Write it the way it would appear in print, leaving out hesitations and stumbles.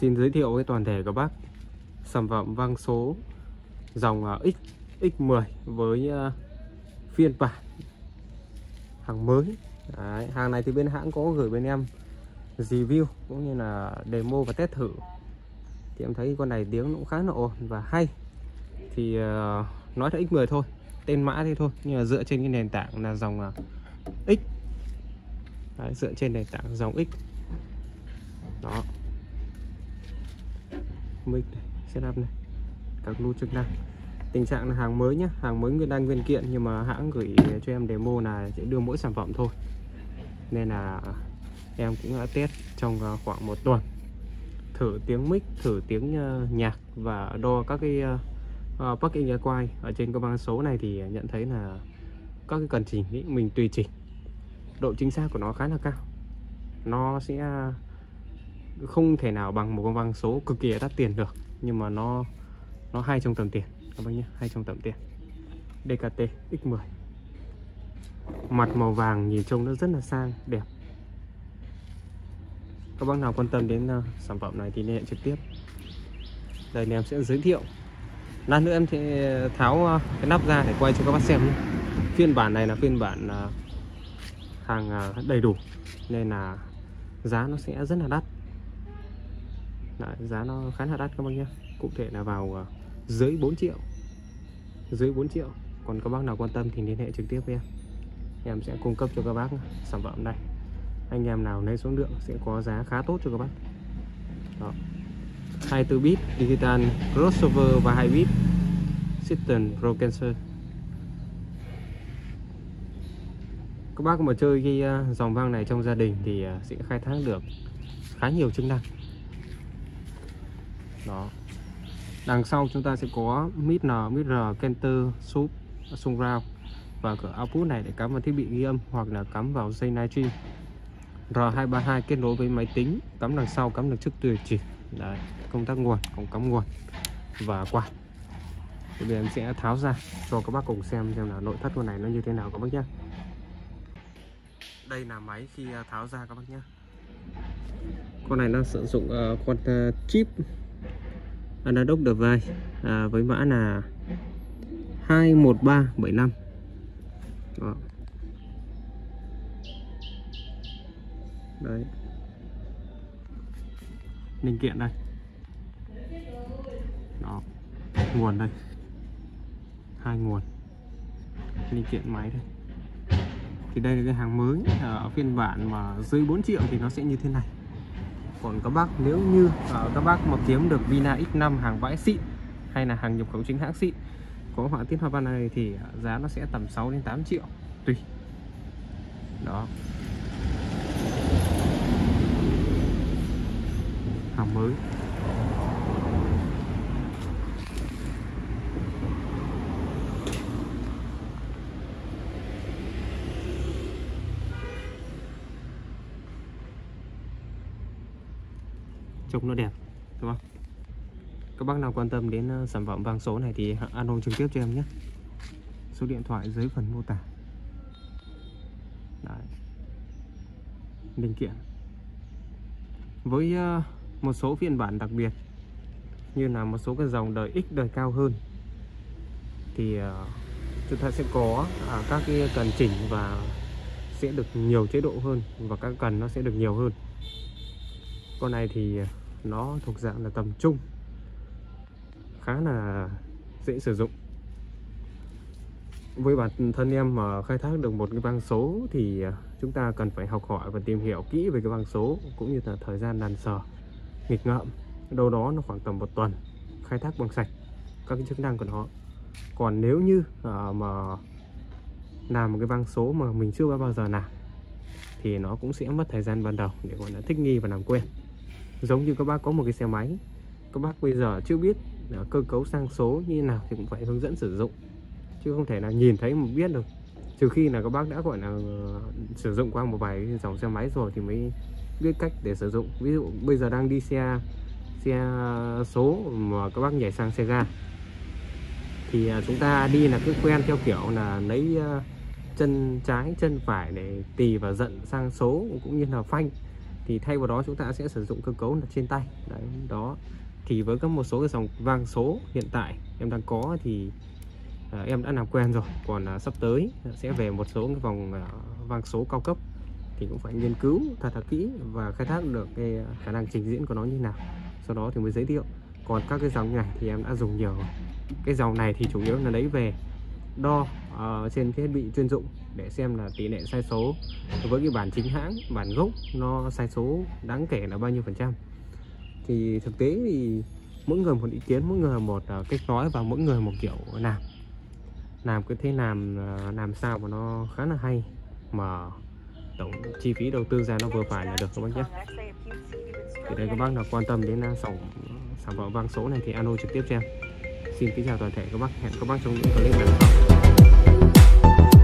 Xin giới thiệu với toàn thể các bác sản phẩm vang số dòng X10 với phiên bản hàng mới. Đấy, hàng này thì bên hãng có gửi bên em review cũng như là demo và test thử, thì em thấy con này tiếng cũng khá là ổn và hay. Thì nói là X10 thôi, tên mã thế thôi, nhưng mà dựa trên cái nền tảng là dòng X. Đấy, dựa trên nền tảng dòng X đó, mic này, setup này, các nút chức năng. Tình trạng là hàng mới nhé, hàng mới nguyên đăng nguyên kiện, nhưng mà hãng gửi cho em demo là sẽ đưa mỗi sản phẩm thôi, nên là em cũng đã test trong khoảng 1 tuần, thử tiếng mic, thử tiếng nhạc và đo các cái plugin equalizer ở trên cái băng số này. Thì nhận thấy là các cái cần chỉnh ý, mình tùy chỉnh, độ chính xác của nó khá là cao. Nó sẽ không thể nào bằng một con băng số cực kỳ đắt tiền được, nhưng mà nó hay trong tầm tiền các bác nhé, hay trong tầm tiền. DKT X10, mặt màu vàng nhìn trông nó rất là sang đẹp. Các bác nào quan tâm đến sản phẩm này thì liên hệ trực tiếp. Đây em sẽ giới thiệu, lát nữa em sẽ tháo cái nắp ra để quay cho các bác xem nhé. Phiên bản này là phiên bản hàng đầy đủ, nên là giá nó sẽ rất là đắt. Đấy, giá nó khá là đắt các bác nhé, cụ thể là vào dưới 4 triệu, dưới 4 triệu. Còn các bác nào quan tâm thì liên hệ trực tiếp với em sẽ cung cấp cho các bác sản phẩm này. Anh em nào lấy số lượng sẽ có giá khá tốt cho các bác. Đó, 24 bit digital crossover và 2 bit system pro cancer. Các bác mà chơi cái dòng vang này trong gia đình thì sẽ khai thác được khá nhiều chức năng. Đó, đằng sau chúng ta sẽ có mid N, mid R, canter, sub, surround và cửa output này để cắm vào thiết bị ghi âm hoặc là cắm vào dây livestream. R232 kết nối với máy tính, cắm đằng sau, cắm được chức tùy chỉnh. Đấy, công tắc nguồn, cổng cắm nguồn và quạt. Bây giờ em sẽ tháo ra cho các bác cùng xem là nội thất con này nó như thế nào các bác nhé. Đây là máy khi tháo ra các bác nhé. Con này nó sử dụng con chip analog device với mã là 21375. Đó. Đấy, linh kiện đây. Đó, nguồn đây, 2 nguồn, linh kiện máy đây. Thì đây là cái hàng mới ở phiên bản mà dưới 4 triệu thì nó sẽ như thế này. Còn các bác nếu như các bác mà kiếm được Vina X5 hàng vãi xịn hay là hàng nhập khẩu chính hãng xịn có họa tiết hoa văn này thì giá nó sẽ tầm 6 đến 8 triệu tùy. Đó, hàng mới. Trông nó đẹp đúng không? Các bác nào quan tâm đến sản phẩm vang số này thì alo trực tiếp cho em nhé. Số điện thoại dưới phần mô tả. Đấy, linh kiện với một số phiên bản đặc biệt như là một số cái dòng đời X, đời cao hơn thì chúng ta sẽ có các cái cần chỉnh và sẽ được nhiều chế độ hơn, và các cần nó sẽ được nhiều hơn. Con này thì nó thuộc dạng là tầm trung, khá là dễ sử dụng. Với bản thân em mà khai thác được một cái vang số thì chúng ta cần phải học hỏi và tìm hiểu kỹ về cái vang số, cũng như là thời gian đàn sờ nghịch ngợm đâu đó nó khoảng tầm 1 tuần, khai thác bằng sạch các cái chức năng của nó. Còn nếu như mà làm một cái vang số mà mình chưa bao giờ làm thì nó cũng sẽ mất thời gian ban đầu để gọi là thích nghi và làm quen. Giống như các bác có một cái xe máy, các bác bây giờ chưa biết cơ cấu sang số như thế nào thì cũng phải hướng dẫn sử dụng, chứ không thể là nhìn thấy mà biết được. Trừ khi là các bác đã gọi là sử dụng qua một vài dòng xe máy rồi thì mới biết cách để sử dụng. Ví dụ bây giờ đang đi xe số mà các bác nhảy sang xe ga thì chúng ta đi là cứ quen theo kiểu là lấy chân trái chân phải để tì và giận sang số cũng như là phanh. thì thay vào đó chúng ta sẽ sử dụng cơ cấu là trên tay. Đấy, đó thì với các một số cái dòng vang số hiện tại em đang có thì em đã làm quen rồi, còn sắp tới sẽ về một số cái vòng vang số cao cấp thì cũng phải nghiên cứu thật là kỹ và khai thác được cái khả năng trình diễn của nó như nào, sau đó thì mới giới thiệu. Còn các cái dòng này thì em đã dùng nhiều rồi. Cái dòng này thì chủ yếu là lấy về đo trên cái thiết bị chuyên dụng để xem là tỷ lệ sai số với cái bản chính hãng, bản gốc nó sai số đáng kể là bao nhiêu %. Thì thực tế thì mỗi người một ý kiến, mỗi người một cách nói và mỗi người một kiểu làm cứ thế làm sao mà nó khá là hay mà tổng chi phí đầu tư ra nó vừa phải là được các bác nhé. Thì đây các bác nào quan tâm đến sản phẩm vang số này thì alo trực tiếp cho em. Xin kính chào toàn thể các bác, hẹn các bác trong những clip lần sau.